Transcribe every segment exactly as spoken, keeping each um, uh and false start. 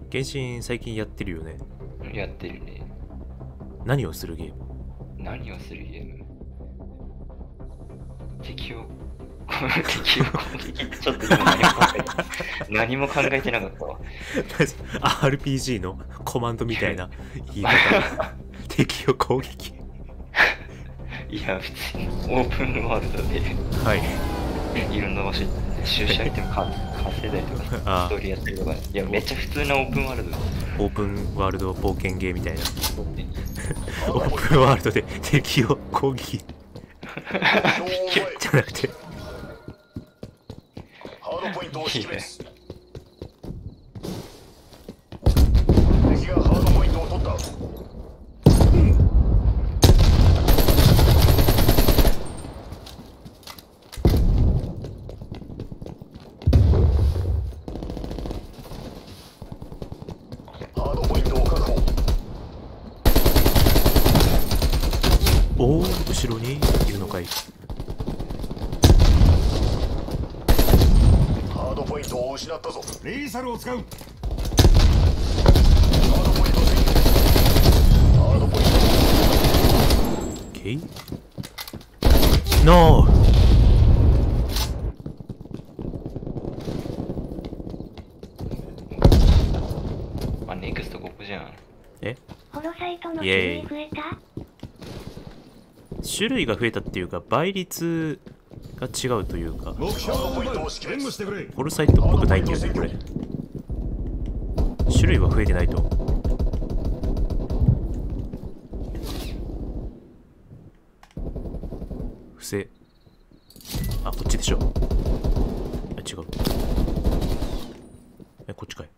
原神最近やってるよね。 やってるね。 何をするゲーム？ 何をするゲーム？敵を敵を攻撃。ちょっと今何も考えて何も考えてなかったわ。 アールピージー のコマンドみたいな言い方。敵を攻撃。 いや、普通にオープンワールドで、 はい。 いろんな場所行って収集アイテム稼いだりとか、ストーリーやったりとか、いや、めっちゃ普通なオープンワールド。 オープンワールド冒険ゲーみたいな。オープンワールドで敵を攻撃。じゃなくて。 ハードポイントを識別。敵がハードポイントを取った。 おお、後ろにいるのかい。 ハードポイントを失ったぞ。 リーサルを使う。 ハードポイント占拠。ハードポイント。 オッケー。ノー。 まあ、ネクストここじゃん。 え？ ホロサイトの種類増えた？ 種類が増えたっていうか倍率が違うというか、 目標を奪う。援護してくれ。 ホルサイトっぽくないんだよねこれ。種類は増えてないと。伏せ。あ、こっちでしょ。あ、違う。え、こっちかい。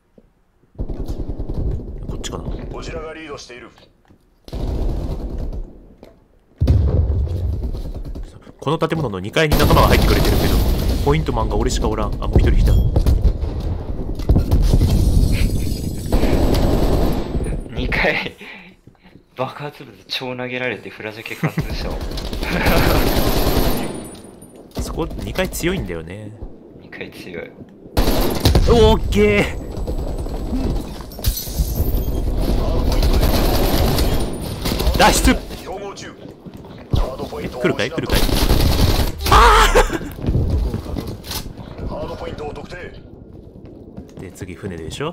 こっちかな。 こちらがリードしている。 この建物のにかいに仲間が入ってくれてるけど、ポイントマンが俺しかおらん。あ、もう一人来た。 にかい爆発物超投げられてフラジャケ貫通したわ。 そこにかい強いんだよね。 にかい強い。 オッケー。脱出。来るかい来るかい。ああ。 ハードポイントを特定。 で次船でしょ。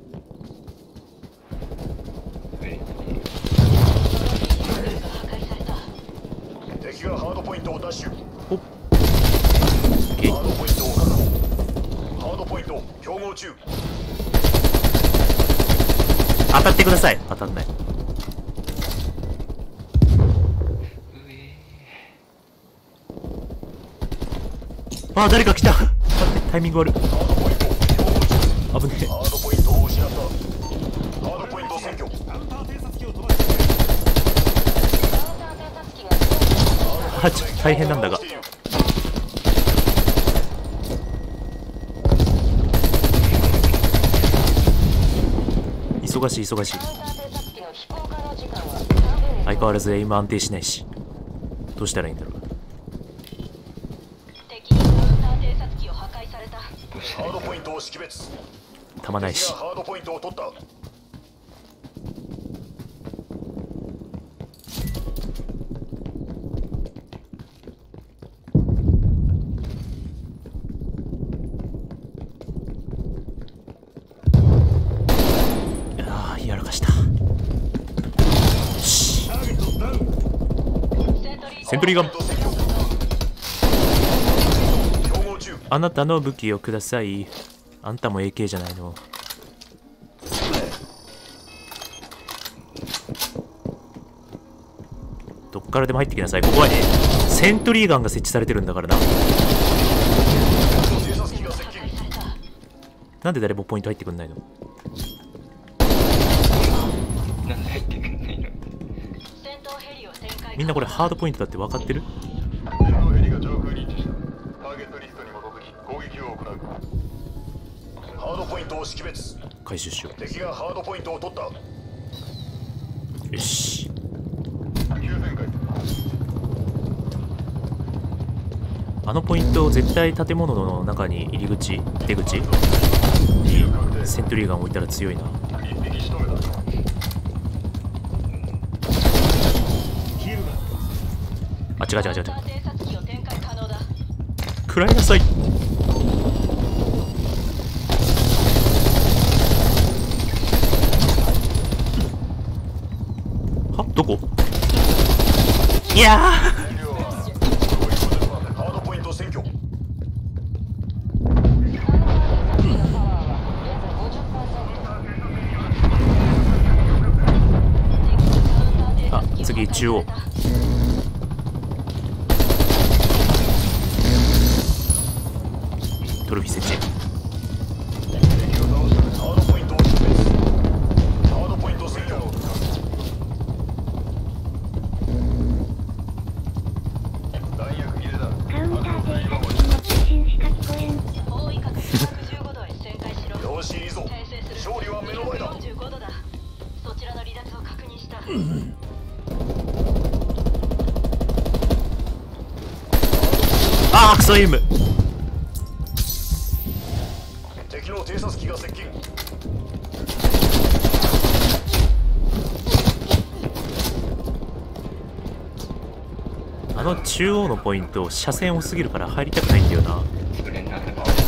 敵がハードポイントをダッシュ。 おっ。 ハードポイントを確保。ハードポイント競合中。 当たってください。当たんない。あ、誰か来た。待って、タイミング悪い。危ねえ。 ハードポイントを失った。ハードポイント占拠。 はち、大変なんだが。忙しい忙しい。相変わらずエイム安定しないし、どうしたらいいんだろう。 ハードポイントを識別。 たまないし。 ハードポイントを取った。 ああ、やらかした。シセントリーガン。あなたの武器をください。あんたも エーケー じゃないの。どっからでも入ってきなさい。ここはね、セントリーガンが設置されてるんだからな。なんで誰もポイント入ってくんないの？ なんで入ってくんないの？ みんなこれハードポイントだって分かってる？ ハードポイントを識別。 回収しよう。 敵がハードポイントを取った。 よし。あのポイント絶対建物の中に入り口出口セントリーガン置いたら強いな。 一匹仕留めた。 あ、違う違う違う違う。食らいなさい。は、どこ？いやー。 ハードポイント占拠。 あ、次中央。トロフィー設置。 ハードポイントを示す。ハードポイント占拠。弾薬切れだ。 カウンター偵察機の通信しか聞こえん。 よし、いいぞ。勝利は目の前だ。 そちらの離脱を確認した。 あー、クソエイム。 敵の偵察機が接近。 あの中央のポイント車線多すぎるから入りたくないんだよな。 それな。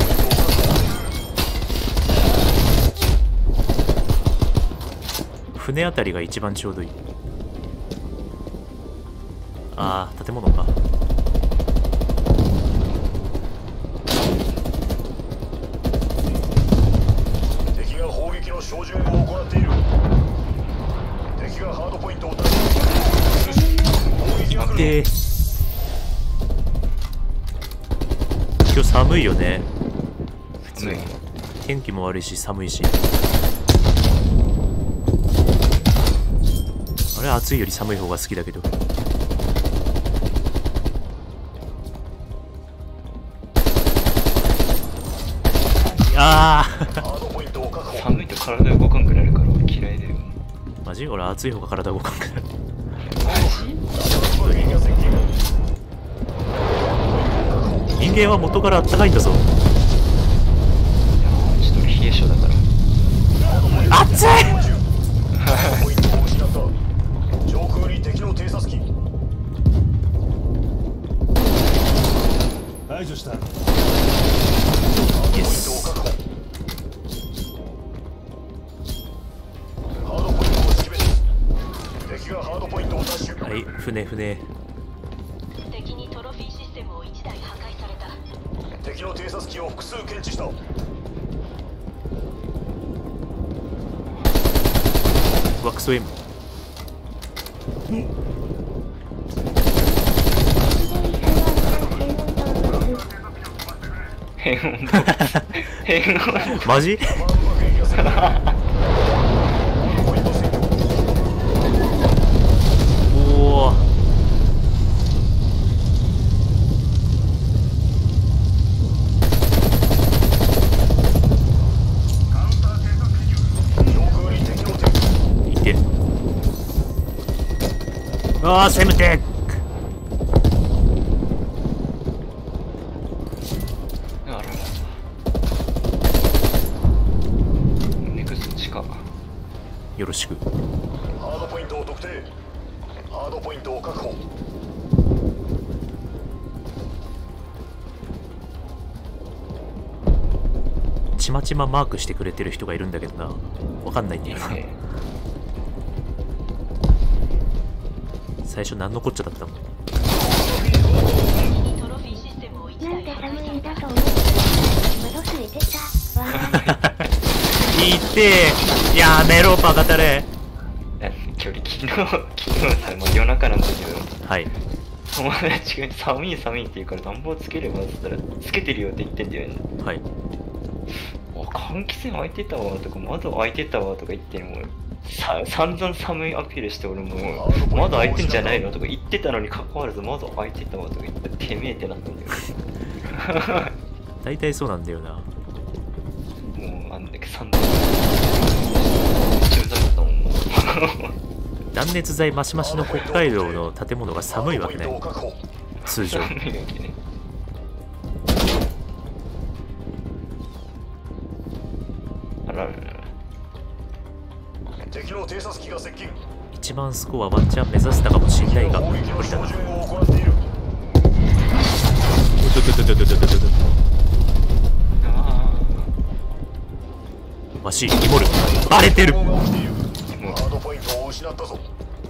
船あたりが一番ちょうどいい。ああ、建物か。 敵が砲撃の照準を行っている。敵がハードポイントを奪取。砲撃が来る。 で、今日寒いよね。普通に天気も悪いし寒いし。あれ、暑いより寒い方が好きだけど。ああ寒いと体動かんくなるから嫌いだよ。 マジ？俺暑い方が体動かんくなる。人間は元からあったかいんだぞ。 いやちょっと俺冷え性だから熱い。 上空に敵の偵察機。 排除した。 イエス。 ハードポイントを識別。敵がハードポイントを奪取。 はい、船船。 敵にトロフィーシステムをいちだい破壊された。 敵の偵察機を複数検知した。 ワックスウェム。 変温動物変温マジ？おお。いて。ああ、セムテック。 あららネクスト地下よろしく。 ハードポイントを特定。ハードポイントを確保。 ちまちまマークしてくれてる人がいるんだけどな。わかんないんだよな。最初何のこっちゃだったの？ なんで寒いんだと思って窓ついてたわいってー、やめろバカタレ。 距離昨日昨日さ、もう夜中なんだけど、 はい、 友達が寒い寒いって言うから暖房つければっつったらつけてるよって言ってんだよね。 はい。 あ、換気扇開いてたわとか窓開いてたわとか言ってもうさ散々寒いアピールして俺も窓開いてんじゃないのとか言ってたのに関わらず窓開いてたわとか言っててめえってなったんだよ。 大体そうなんだよな。 もうあんだけ散々中座だったもん。 断熱材マシマシの北海道の建物が寒いわけね、通常。 寒いわけね。あらからん。 敵の偵察機が接近。 一番スコアワンチャン目指せたかもしれないが攻撃の無理だな。 照準を行っている。 ドドドドドドドドド。 あわしイモルバレてる。 ハードポイントを失ったぞ。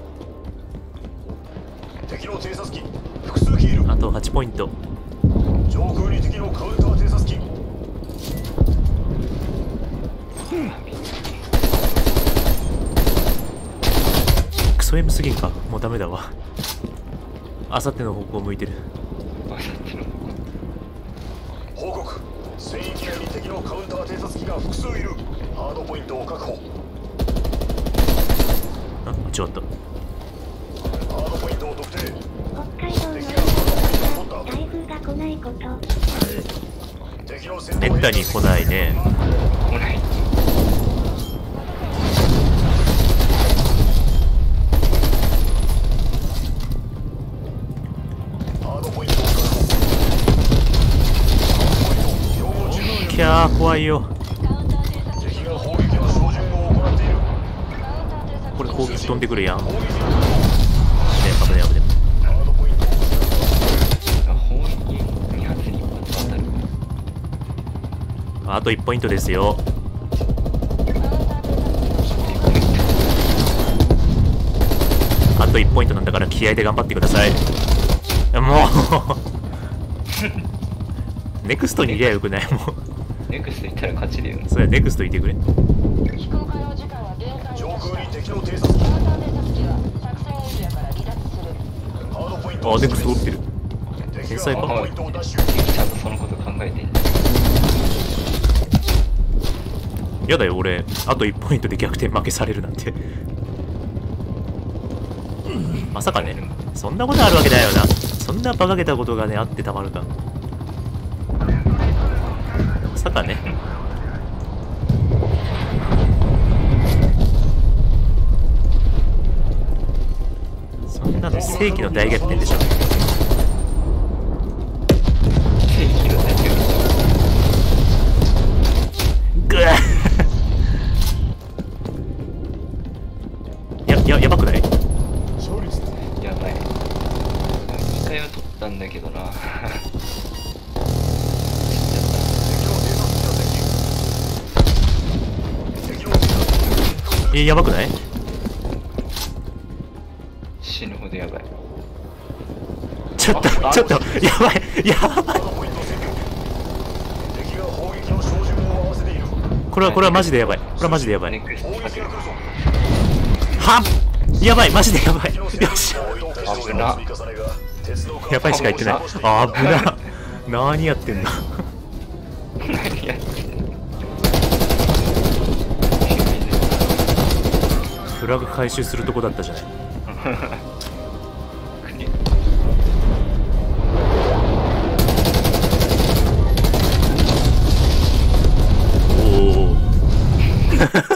敵の偵察機複数機いる。 あとはちポイント。 上空に敵のカウンター偵察機。 クソ M すぎんか。もうダメだわ。あさっての方向向いてる。 あ、さっきの。 報告。戦域内に敵のカウンター偵察機が複数いる。ハードポイントを確保。 あ、間違った。 ハードポイントを特定。 北海道の台風が来ないこと。 敵の戦闘めったに来ないね。 来ない。 ハードポイントを確保。標語中のキャー怖いよ。 敵が砲撃の照準を行っている。 これ攻撃飛んでくるやん。ね、 砲撃危ね危ね。 ハードポイント。 あ、砲撃に発に一発当たる。 あといちポイントですよ。あといちポイントなんだから気合で頑張ってください。もうネクストにいりゃよくない？もうネクスト行ったら勝ちだよね。 それネクストいてくれ。 飛行可能時間は限界。 上空に敵の偵察機。 カウンター偵察機は作戦エリアから離脱する。 ハードポイントあ、ネクスト折ってる。 敵天才かがハードポイントをダッシュ。 ちゃんとそのこと考えてんだ。 やだよ俺、あといちポイントで逆転負けされるなんて。まさかね、そんなことあるわけだよな。そんな馬鹿げたことがねあってたまるか。まさかね。そんなの世紀の大逆転でしょ。 正規の大丈ぐわや、や、やばくない？ 勝利した夫。やばい。にかいは取ったんだけどな。 え、やばくない？ 死ぬほどやばい。 ちょっと、ちょっと、やばい、やばい。 敵が砲撃の照準を合わせている。 これは、これはマジでやばい。これはマジでやばい。 ネクスト砲撃が来るぞ。 はっやばい、マジでやばい。よし。 危な。 やばいしか言ってない。あぶな。何やってんだ。 何やってんの。 フラグ回収するとこだったじゃない。おお。